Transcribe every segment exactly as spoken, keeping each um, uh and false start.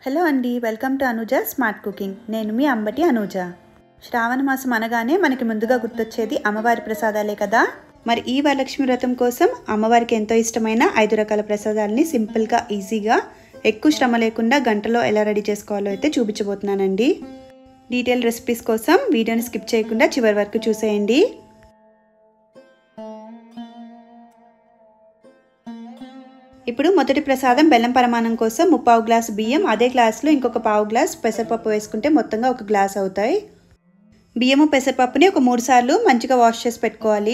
Hello అండి, welcome to Anuja smart cooking. నేను మీ అంబటి అనుజ. శ్రావణ మాసం అనగానే మనకి ముందుగా గుర్తొచ్చేది అమ్మవారి ప్రసాదాలే కదా. మరి ఈ వరలక్ష్మి వ్రతం కోసం అమ్మవారికి ఎంతో ఇష్టమైన ఐదు రకాల ప్రసాదాలని సింపుల్గా ఈజీగా ఎక్కువ శ్రమ లేకుండా గంటలో ఎలా రెడీ చేసుకోవాలో అయితే చూపించబోతున్నానండి. డీటెయిల్ రెసిపీస్ కోసం వీడియోని స్కిప్ చేయకుండా చివరి వరకు చూసేయండి. ఇప్పుడు మొదటి ప్రసాదం బెల్లం పరమాణం కోసం ముప్పావు గ్లాసు బియ్యం, అదే గ్లాసులో ఇంకొక పావు గ్లాస్ పెసరపప్పు వేసుకుంటే మొత్తంగా ఒక గ్లాస్ అవుతాయి. బియ్యము పెసరపప్పుని ఒక మూడు సార్లు మంచిగా వాష్ చేసి పెట్టుకోవాలి.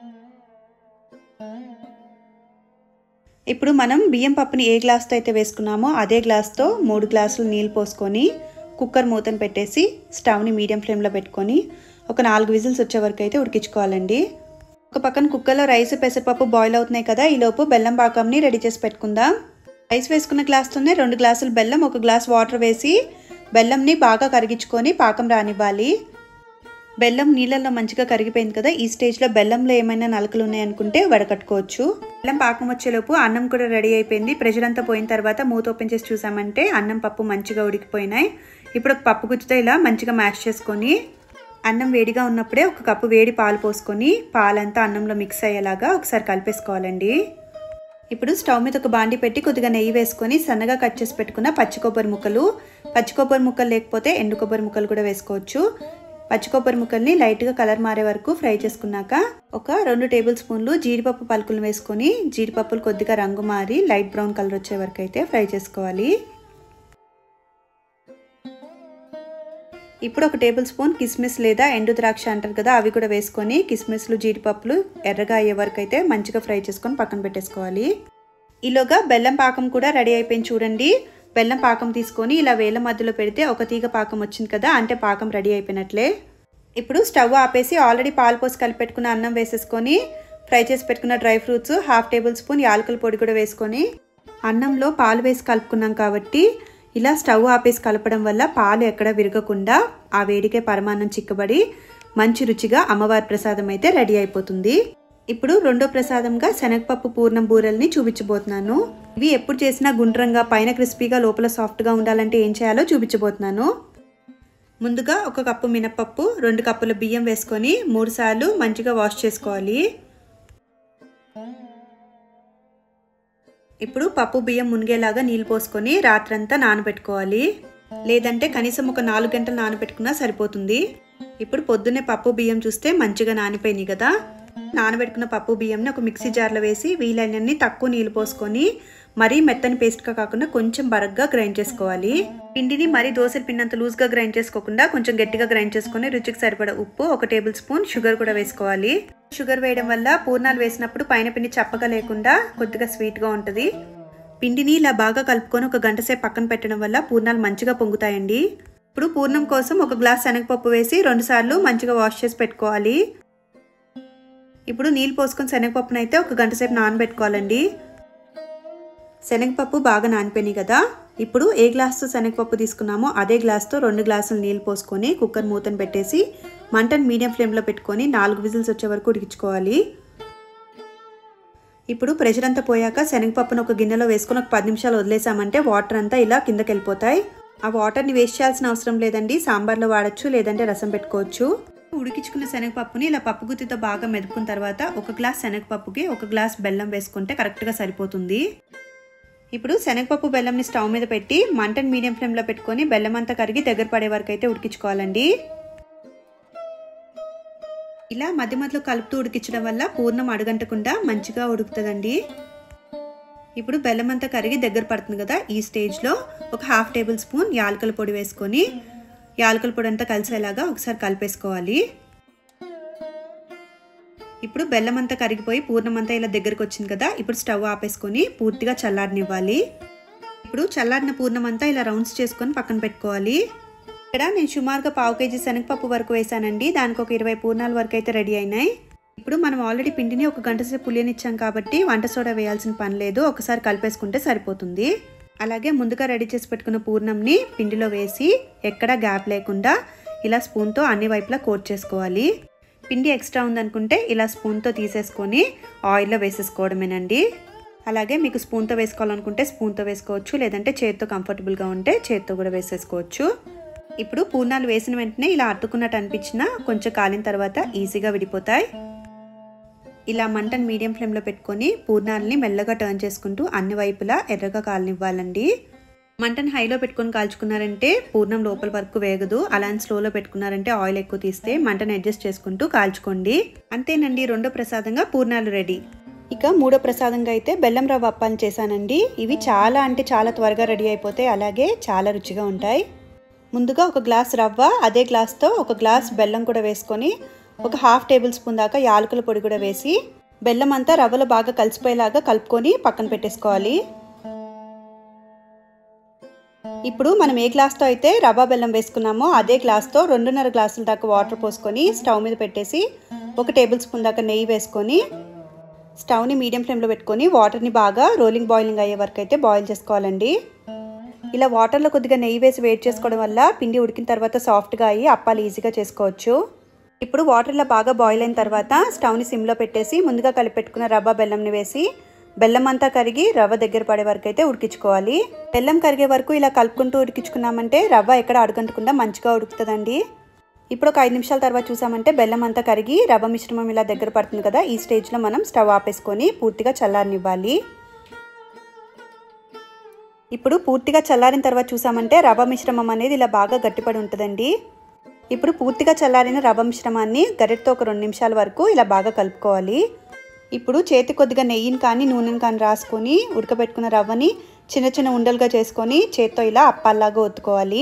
ఇప్పుడు మనం బియ్యం పప్పుని ఏ గ్లాస్తో అయితే వేసుకున్నామో అదే గ్లాస్తో మూడు గ్లాసులు నీళ్ళు పోసుకొని కుక్కర్ మూతను పెట్టేసి స్టవ్ని మీడియం ఫ్లేమ్లో పెట్టుకొని ఒక నాలుగు విజిల్స్ వచ్చే వరకు అయితే ఉడికించుకోవాలండి. ఒక పక్కన కుక్కర్లో రైస్ పెసరపప్పు బాయిల్ అవుతున్నాయి కదా, ఈలోపు బెల్లం పాకంని రెడీ చేసి పెట్టుకుందాం. రైస్ వేసుకున్న గ్లాస్తోనే రెండు గ్లాసులు బెల్లం, ఒక గ్లాస్ వాటర్ వేసి బెల్లంని బాగా కరిగించుకొని పాకం రానివ్వాలి. బెల్లం నీళ్ళల్లో మంచిగా కరిగిపోయింది కదా, ఈ స్టేజ్లో బెల్లంలో ఏమైనా నలకలు ఉన్నాయనుకుంటే వడకట్టుకోవచ్చు. బెల్లం పాకం వచ్చేలోపు అన్నం కూడా రెడీ అయిపోయింది. ప్రెషర్ అంతా పోయిన తర్వాత మూత ఓపెన్ చేసి చూసామంటే అన్నం పప్పు మంచిగా ఉడికిపోయినాయి. ఇప్పుడు ఒక పప్పు గుత్తితో ఇలా మంచిగా మ్యాష్ చేసుకొని అన్నం వేడిగా ఉన్నప్పుడే ఒక కప్పు వేడి పాలు పోసుకొని పాలంతా అన్నంలో మిక్స్ అయ్యేలాగా ఒకసారి కలిపేసుకోవాలండి. ఇప్పుడు స్టవ్ మీద ఒక బాండి పెట్టి కొద్దిగా నెయ్యి వేసుకొని సన్నగా కట్ చేసి పెట్టుకున్న పచ్చి కొబ్బరి ముక్కలు, పచ్చి కొబ్బరి ముక్కలు లేకపోతే ఎండు కొబ్బరి ముక్కలు కూడా వేసుకోవచ్చు. పచ్చి కొబ్బరి ముక్కల్ని లైట్గా కలర్ మారే వరకు ఫ్రై చేసుకున్నాక ఒక రెండు టేబుల్ స్పూన్లు జీడిపప్పు పలుకులు వేసుకొని జీడిపప్పులు కొద్దిగా రంగు మారి లైట్ బ్రౌన్ కలర్ వచ్చే వరకు అయితే ఫ్రై చేసుకోవాలి. ఇప్పుడు ఒక టేబుల్ స్పూన్ కిస్మిస్ లేదా ఎండు ద్రాక్ష అంటారు కదా, అవి కూడా వేసుకొని కిస్మిస్లు జీడిపప్పులు ఎర్రగా అయ్యే వరకు అయితే మంచిగా ఫ్రై చేసుకొని పక్కన పెట్టేసుకోవాలి. ఈలోగా బెల్లం పాకం కూడా రెడీ అయిపోయింది చూడండి. బెల్లం పాకం తీసుకొని ఇలా వేళ్ళ మధ్యలో పెడితే ఒక తీగ పాకం వచ్చింది కదా, అంటే పాకం రెడీ అయిపోయినట్లే. ఇప్పుడు స్టవ్ ఆపేసి ఆల్రెడీ పాలు పోసి కలిపి పెట్టుకున్న అన్నం వేసేసుకొని ఫ్రై చేసి పెట్టుకున్న dry fruits, half tablespoon యాలకుల పొడి కూడా వేసుకొని అన్నంలో పాలు వేసి కలుపుకున్నాం కాబట్టి ఇలా స్టవ్ ఆపేసి కలపడం వల్ల పాలు ఎక్కడ విరగకుండా ఆ వేడికే పరమాన్నం చిక్కబడి మంచి రుచిగా అమ్మవారి ప్రసాదం అయితే రెడీ అయిపోతుంది. ఇప్పుడు రెండో ప్రసాదంగా శనగపప్పు పూర్ణం బూరెల్ని చూపించబోతున్నాను. ఇవి ఎప్పుడు చేసినా గుండ్రంగా పైన క్రిస్పీగా లోపల సాఫ్ట్గా ఉండాలంటే ఏం చేయాలో చూపించబోతున్నాను. ముందుగా ఒక కప్పు మినపప్పు, రెండు కప్పుల బియ్యం వేసుకొని మూడు సార్లు మంచిగా వాష్ చేసుకోవాలి. ఇప్పుడు పప్పు బియ్యం మునిగేలాగా నీళ్ళు పోసుకొని రాత్రంతా నానబెట్టుకోవాలి, లేదంటే కనీసం ఒక నాలుగు గంటలు నానబెట్టుకున్నా సరిపోతుంది. ఇప్పుడు పొద్దున్నే పప్పు బియ్యం చూస్తే మంచిగా నానిపోయినాయి కదా. నానబెట్టుకున్న పప్పు బియ్యంని ఒక మిక్సీ జార్లో వేసి వీలైనన్ని తక్కువ నీళ్ళు పోసుకొని మరీ మెత్తని పేస్ట్గా కాకుండా కొంచెం బరగ్గా గ్రైండ్ చేసుకోవాలి. పిండిని మరీ దోశల పిండి అంత లూజ్గా గ్రైండ్ చేసుకోకుండా కొంచెం గట్టిగా గ్రైండ్ చేసుకొని రుచికి సరిపడా ఉప్పు, ఒక టేబుల్ స్పూన్ షుగర్ కూడా వేసుకోవాలి. షుగర్ వేయడం వల్ల పూర్ణాలు వేసినప్పుడు పైన పిండి చప్పగా లేకుండా కొద్దిగా స్వీట్గా ఉంటుంది. పిండిని ఇలా బాగా కలుపుకొని ఒక గంట సేపు పక్కన పెట్టడం వల్ల పూర్ణాలు మంచిగా పొంగుతాయండి. ఇప్పుడు పూర్ణం కోసం ఒక గ్లాస్ శనగపప్పు వేసి రెండు సార్లు మంచిగా వాష్ చేసి పెట్టుకోవాలి. ఇప్పుడు నీళ్ళు పోసుకొని శనగపప్పును అయితే ఒక గంట సేపు నానబెట్టుకోవాలండి. శనగపప్పు బాగా నానిపోయినాయి కదా, ఇప్పుడు ఏ గ్లాస్తో శనగపప్పు తీసుకున్నామో అదే గ్లాస్తో రెండు గ్లాసులు నీళ్ళు పోసుకొని కుక్కర్ మూతను పెట్టేసి మంటను మీడియం ఫ్లేమ్లో పెట్టుకొని నాలుగు విజిల్స్ వచ్చే వరకు ఉడికించుకోవాలి. ఇప్పుడు ప్రెషర్ అంతా పోయాక శనగపప్పును ఒక గిన్నెలో వేసుకొని ఒక పది నిమిషాలు వదిలేసామంటే వాటర్ అంతా ఇలా కిందకి వెళ్ళిపోతాయి. ఆ వాటర్ని వేస్ట్ చేయాల్సిన అవసరం లేదండి, సాంబార్లో వాడచ్చు లేదంటే రసం పెట్టుకోవచ్చు. ఉడికించుకున్న శనగపప్పుని ఇలా పప్పు గుత్తితో బాగా మెదుపుకున్న తర్వాత ఒక గ్లాస్ శనగపప్పుకి ఒక గ్లాస్ బెల్లం వేసుకుంటే కరెక్ట్గా సరిపోతుంది. ఇప్పుడు శనగపప్పు బెల్లంని స్టవ్ మీద పెట్టి మంటను మీడియం ఫ్లేమ్లో పెట్టుకొని బెల్లం అంతా కరిగి దగ్గర పడే వరకు అయితే ఉడికించుకోవాలండి. ఇలా మధ్య మధ్యలో కలుపుతూ ఉడికించడం వల్ల పూర్ణం అడుగంటకుండా మంచిగా ఉడుకుతుందండి. ఇప్పుడు బెల్లం అంతా కరిగి దగ్గర పడుతుంది కదా, ఈ స్టేజ్లో ఒక హాఫ్ టేబుల్ స్పూన్ యాలకుల పొడి వేసుకొని యాలకుల పొడి అంతా కలిసేలాగా ఒకసారి కలిపేసుకోవాలి. ఇప్పుడు బెల్లం అంతా కరిగిపోయి పూర్ణం అంతా ఇలా దగ్గరకు వచ్చింది కదా, ఇప్పుడు స్టవ్ ఆపేసుకొని పూర్తిగా చల్లారనివ్వాలి. ఇప్పుడు చల్లారిన పూర్ణం అంతా ఇలా రౌండ్స్ చేసుకొని పక్కన పెట్టుకోవాలి. ఇక్కడ నేను సుమారుగా పావు కేజీ శనగపప్పు వరకు వేసానండి, దానికి ఒక ఇరవై పూర్ణాల వరకు అయితే రెడీ అయినాయి. ఇప్పుడు మనం ఆల్రెడీ పిండిని ఒక గంట సేపు పులియనిచ్చాం కాబట్టి వంట సోడా వేయాల్సిన పని లేదు, ఒకసారి కలిపేసుకుంటే సరిపోతుంది. అలాగే ముందుగా రెడీ చేసి పెట్టుకున్న పూర్ణంని పిండిలో వేసి ఎక్కడా గ్యాప్ లేకుండా ఇలా స్పూన్తో అన్ని వైపులా కోట్ చేసుకోవాలి. పిండి ఎక్స్ట్రా ఉందనుకుంటే ఇలా స్పూన్తో తీసేసుకొని ఆయిల్లో వేసేసుకోవడమేనండి. అలాగే మీకు స్పూన్తో వేసుకోవాలనుకుంటే స్పూన్తో వేసుకోవచ్చు, లేదంటే చేతితో కంఫర్టబుల్గా ఉంటే చేతితో కూడా వేసేసుకోవచ్చు. ఇప్పుడు పూర్ణాలు వేసిన వెంటనే ఇలా అతుక్కున్నట్టు అనిపించినా కొంచెం కాలిన తర్వాత ఈజీగా విడిపోతాయి. ఇలా మంటను మీడియం ఫ్లేమ్లో పెట్టుకొని పూర్ణాలని మెల్లగా టర్న్ చేసుకుంటూ అన్ని వైపులా ఎర్రగా కాలనివ్వాలండి. మంటను హైలో పెట్టుకొని కాల్చుకున్నారంటే పూర్ణం లోపల వరకు వేగదు. అలా అని స్లోలో పెట్టుకున్నారంటే ఆయిల్ ఎక్కువ తీస్తే మంటను అడ్జస్ట్ చేసుకుంటూ కాల్చుకోండి. అంతేనండి, రెండో ప్రసాదంగా పూర్ణాలు రెడీ. ఇక మూడో ప్రసాదంగా అయితే బెల్లం రవ్వ అప్పాలు చేశానండి. ఇవి చాలా అంటే చాలా త్వరగా రెడీ అయిపోతాయి, అలాగే చాలా రుచిగా ఉంటాయి. ముందుగా ఒక గ్లాస్ రవ్వ, అదే గ్లాస్తో ఒక గ్లాస్ బెల్లం కూడా వేసుకొని ఒక హాఫ్ టేబుల్ స్పూన్ దాకా యాలకుల పొడి కూడా వేసి బెల్లం అంతా రవ్వలో బాగా కలిసిపోయేలాగా కలుపుకొని పక్కన పెట్టేసుకోవాలి. ఇప్పుడు మనం ఏ గ్లాస్తో అయితే రవ్వ బెల్లం వేసుకున్నామో అదే గ్లాస్తో రెండున్నర గ్లాసుల దాకా వాటర్ పోసుకొని స్టవ్ మీద పెట్టేసి ఒక టేబుల్ స్పూన్ దాకా నెయ్యి వేసుకొని స్టవ్ని మీడియం ఫ్లేమ్లో పెట్టుకొని వాటర్ని బాగా రోలింగ్ బాయిలింగ్ అయ్యే వరకు అయితే బాయిల్ చేసుకోవాలండి. ఇలా వాటర్లో కొద్దిగా నెయ్యి వేసి వేడి చేసుకోవడం వల్ల పిండి ఉడికిన తర్వాత సాఫ్ట్గా అయ్యి అప్పాలు ఈజీగా చేసుకోవచ్చు. ఇప్పుడు వాటర్ ఇలా బాగా బాయిల్ అయిన తర్వాత స్టవ్ని సిమ్లో పెట్టేసి ముందుగా కలిపి పెట్టుకున్న రవ్వ బెల్లంని వేసి బెల్లం అంతా కరిగి రవ్వ దగ్గర పడే వరకు అయితే ఉడికించుకోవాలి. బెల్లం కరిగే వరకు ఇలా కలుపుకుంటూ ఉడికించుకున్నామంటే రవ్వ ఎక్కడ అడుగంటకుండా మంచిగా ఉడుకుతుందండి. ఇప్పుడు ఒక ఐదు నిమిషాల తర్వాత చూసామంటే బెల్లం అంతా కరిగి రవ్వ మిశ్రమం ఇలా దగ్గర పడుతుంది కదా. ఈ స్టేజ్లో మనం స్టవ్ ఆపేసుకొని పూర్తిగా చల్లారనివ్వాలి. ఇప్పుడు పూర్తిగా చల్లారిన తర్వాత చూసామంటే రవ్వ మిశ్రమం అనేది ఇలా బాగా గట్టిపడి ఉంటుందండి. ఇప్పుడు పూర్తిగా చల్లారిన రవ్వ మిశ్రమాన్ని గరిటతో ఒక రెండు నిమిషాల వరకు ఇలా బాగా కలుపుకోవాలి. ఇప్పుడు చేతి కొద్దిగా నెయ్యిని కానీ నూనెని కానీ రాసుకొని ఉడకబెట్టుకున్న రవ్వని చిన్న చిన్న ఉండలుగా చేసుకొని చేత్తో ఇలా అప్పాల్లాగా ఒత్తుకోవాలి.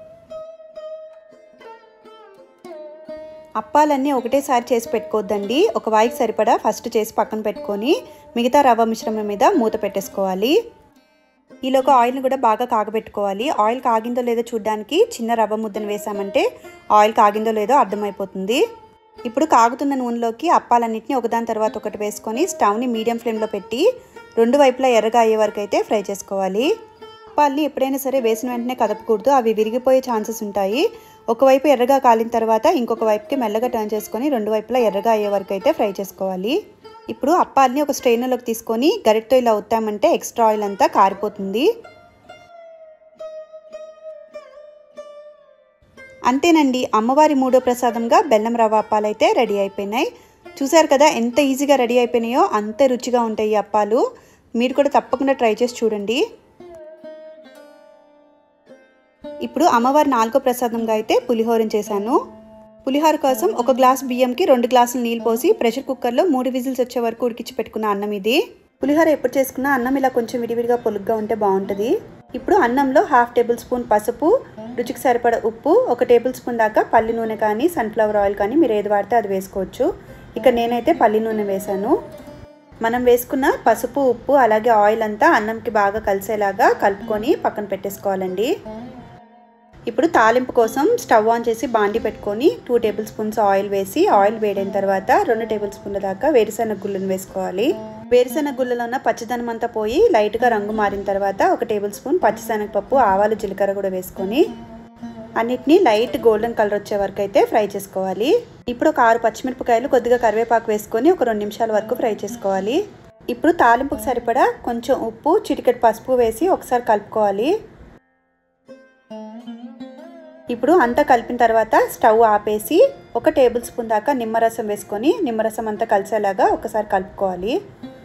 అప్పాలన్నీ ఒకటేసారి చేసి పెట్టుకోవద్దండి. ఒక వాయికి సరిపడా ఫస్ట్ చేసి పక్కన పెట్టుకొని మిగతా రవ్వ మిశ్రమం మీద మూత పెట్టేసుకోవాలి. ఈలోగా ఆయిల్ని కూడా బాగా కాగబెట్టుకోవాలి. ఆయిల్ కాగిందో లేదో చూడడానికి చిన్న రవ్వ ముద్దను వేసామంటే ఆయిల్ కాగిందో లేదో అర్థమైపోతుంది. ఇప్పుడు కాగుతున్న నూనెలోకి అప్పాలన్నింటినీ ఒకదాని తర్వాత ఒకటి వేసుకొని స్టవ్ని మీడియం ఫ్లేమ్లో పెట్టి రెండు వైపులా ఎర్రగా అయ్యే వరకు అయితే ఫ్రై చేసుకోవాలి. అప్పాలని ఎప్పుడైనా సరే వేసిన వెంటనే కదపకూడదు, అవి విరిగిపోయే ఛాన్సెస్ ఉంటాయి. ఒకవైపు ఎర్రగా కాలిన తర్వాత ఇంకొక వైపుకి మెల్లగా టర్న్ చేసుకొని రెండు వైపులా ఎర్రగా అయ్యే వరకు అయితే ఫ్రై చేసుకోవాలి. ఇప్పుడు అప్పాలని ఒక స్ట్రైనర్లోకి తీసుకొని గరిటతో ఇలా ఒత్తామంటే ఎక్స్ట్రా ఆయిల్ అంతా కారిపోతుంది. అంతేనండి, అమ్మవారి మూడో ప్రసాదంగా బెల్లం రవ్వ అప్పాలు అయితే రెడీ అయిపోయినాయి. చూసారు కదా ఎంత ఈజీగా రెడీ అయిపోయినాయో, అంతే రుచిగా ఉంటాయి ఈ అప్పాలు. మీరు కూడా తప్పకుండా ట్రై చేసి చూడండి. ఇప్పుడు అమ్మవారి నాలుగో ప్రసాదంగా అయితే పులిహోరని చేశాను. పులిహోర కోసం ఒక గ్లాస్ బియ్యంకి రెండు గ్లాసులు నీళ్ళు పోసి ప్రెషర్ కుక్కర్లో మూడు విజిల్స్ వచ్చే వరకు ఉడికించి పెట్టుకున్న అన్నం ఇది. పులిహోర ఎప్పుడు చేసుకున్నా అన్నం ఇలా కొంచెం విడివిడిగా పొలుగ్గా ఉంటే బాగుంటుంది. ఇప్పుడు అన్నంలో హాఫ్ టేబుల్ స్పూన్ పసుపు, రుచికి సరిపడ ఉప్పు, ఒక టేబుల్ స్పూన్ దాకా పల్లి నూనె కానీ సన్ఫ్లవర్ ఆయిల్ కానీ మీరు ఏది వాడితే అది వేసుకోవచ్చు. ఇక నేనైతే పల్లి నూనె వేసాను. మనం వేసుకున్న పసుపు, ఉప్పు అలాగే ఆయిల్ అంతా అన్నంకి బాగా కలిసేలాగా కలుపుకొని పక్కన పెట్టేసుకోవాలండి. ఇప్పుడు తాలింపు కోసం స్టవ్ ఆన్ చేసి బాండి పెట్టుకొని టూ టేబుల్ స్పూన్స్ ఆయిల్ వేసి ఆయిల్ వేడైన తర్వాత రెండు టేబుల్ స్పూన్ల దాకా వేరుశెనగ గుళ్ళను వేసుకోవాలి. వేరుశెనగ గుళ్ళలో ఉన్న పచ్చిదనం అంతా పోయి లైట్గా రంగు మారిన తర్వాత ఒక టేబుల్ స్పూన్ పచ్చిశనగపప్పు, ఆవాలు, జీలకర్ర కూడా వేసుకొని అన్నిటినీ లైట్ గోల్డెన్ కలర్ వచ్చే వరకు అయితే ఫ్రై చేసుకోవాలి. ఇప్పుడు ఒక ఆరు పచ్చిమిరపకాయలు, కొద్దిగా కరివేపాకు వేసుకొని ఒక రెండు నిమిషాల వరకు ఫ్రై చేసుకోవాలి. ఇప్పుడు తాలింపుకు సరిపడా కొంచెం ఉప్పు, చిటికెడు పసుపు వేసి ఒకసారి కలుపుకోవాలి. ఇప్పుడు అంతా కలిపిన తర్వాత స్టవ్ ఆపేసి ఒక టేబుల్ స్పూన్ దాకా నిమ్మరసం వేసుకొని నిమ్మరసం అంతా కలిసేలాగా ఒకసారి కలుపుకోవాలి.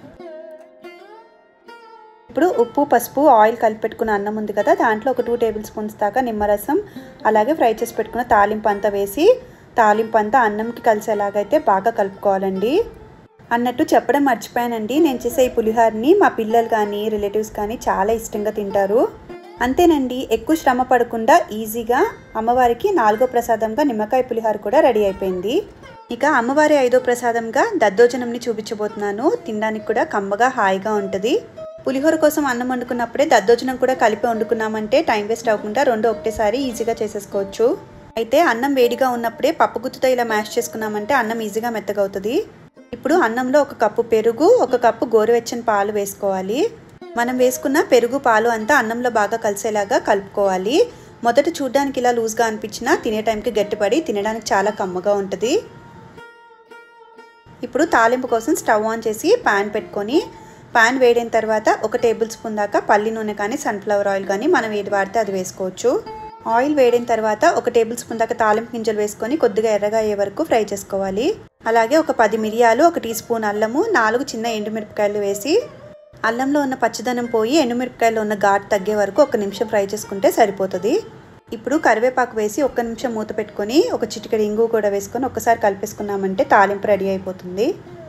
ఇప్పుడు ఉప్పు, పసుపు, ఆయిల్ కలిపి పెట్టుకున్న అన్నం ఉంది కదా, దాంట్లో ఒక టూ టేబుల్ స్పూన్స్ దాకా నిమ్మరసం అలాగే ఫ్రై చేసి పెట్టుకున్న తాలింపు అంతా వేసి తాలింపు అంతా అన్నంకి కలిసేలాగైతే బాగా కలుపుకోవాలండి. అన్నట్టు చెప్పడం మర్చిపోయానండి, నేను చేసే ఈ పులిహోరని మా పిల్లలు కానీ రిలేటివ్స్ కానీ చాలా ఇష్టంగా తింటారు. అంతేనండి, ఎక్కువ శ్రమ పడకుండా ఈజీగా అమ్మవారికి నాలుగో ప్రసాదంగా నిమ్మకాయ పులిహోర కూడా రెడీ అయిపోయింది. ఇక అమ్మవారి ఐదో ప్రసాదంగా దద్దోజనంని చూపించబోతున్నాను. తినడానికి కూడా కమ్మగా హాయిగా ఉంటుంది. పులిహోర కోసం అన్నం వండుకున్నప్పుడే దద్దోజనం కూడా కలిపి వండుకున్నామంటే టైం వేస్ట్ అవ్వకుండా రెండు ఒకటేసారి ఈజీగా చేసేసుకోవచ్చు. అయితే అన్నం వేడిగా ఉన్నప్పుడే పప్పు గుత్తుతో ఇలా మ్యాష్ చేసుకున్నామంటే అన్నం ఈజీగా మెత్తగా అవుతుంది. ఇప్పుడు అన్నంలో ఒక కప్పు పెరుగు, ఒక కప్పు గోరువెచ్చని పాలు వేసుకోవాలి. మనం వేసుకున్న పెరుగు, పాలు అంతా అన్నంలో బాగా కలిసేలాగా కలుపుకోవాలి. మొదట చూడడానికి ఇలా లూజ్గా అనిపించినా తినే టైంకి గట్టిపడి తినడానికి చాలా కమ్మగా ఉంటుంది. ఇప్పుడు తాలింపు కోసం స్టవ్ ఆన్ చేసి ప్యాన్ పెట్టుకొని పాన్ వేడైన తర్వాత ఒక టేబుల్ స్పూన్ దాకా పల్లి నూనె కానీ సన్ఫ్లవర్ ఆయిల్ కానీ మనం ఏది వాడితే అది వేసుకోవచ్చు. ఆయిల్ వేడిన తర్వాత ఒక టేబుల్ స్పూన్ దాకా తాలింపు గింజలు వేసుకొని కొద్దిగా ఎర్రగా అయ్యే వరకు ఫ్రై చేసుకోవాలి. అలాగే ఒక పది మిరియాలు, ఒక టీ స్పూన్ అల్లము, నాలుగు చిన్న ఎండుమిరపకాయలు వేసి అల్లంలో ఉన్న పచ్చదనం పోయి ఎండుమిరపకాయలో ఉన్న ఘాటు తగ్గే వరకు ఒక నిమిషం ఫ్రై చేసుకుంటే సరిపోతుంది. ఇప్పుడు కరివేపాకు వేసి ఒక్క నిమిషం మూత పెట్టుకొని ఒక చిటికెడు ఇంగు కూడా వేసుకొని ఒకసారి కలిపేసుకున్నామంటే తాలింపు రెడీ అయిపోతుంది.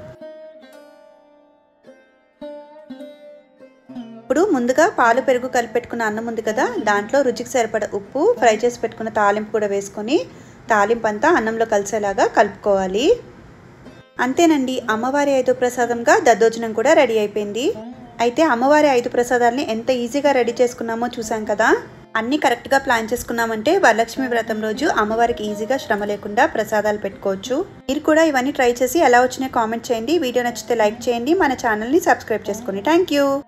ఇప్పుడు ముందుగా పాలు పెరుగు కలిపి పెట్టుకున్న అన్నం ఉంది కదా, దాంట్లో రుచికి సరిపడ ఉప్పు, ఫ్రై చేసి పెట్టుకున్న తాలింపు కూడా వేసుకొని తాలింపు అంతా అన్నంలో కలిసేలాగా కలుపుకోవాలి. అంతేనండి, అమ్మవారి ఐదు ప్రసాదంగా దద్దోజనం కూడా రెడీ అయిపోయింది. అయితే అమ్మవారి ఐదు ప్రసాదాలని ఎంత ఈజీగా రెడీ చేసుకున్నామో చూసాం కదా. అన్నీ కరెక్ట్గా ప్లాన్ చేసుకున్నామంటే వరలక్ష్మి వ్రతం రోజు అమ్మవారికి ఈజీగా శ్రమ లేకుండా ప్రసాదాలు పెట్టుకోవచ్చు. మీరు కూడా ఇవన్నీ ట్రై చేసి ఎలా వచ్చినాయో కామెంట్ చేయండి. వీడియో నచ్చితే లైక్ చేయండి, మన ఛానల్ని సబ్స్క్రైబ్ చేసుకోండి. Thank you.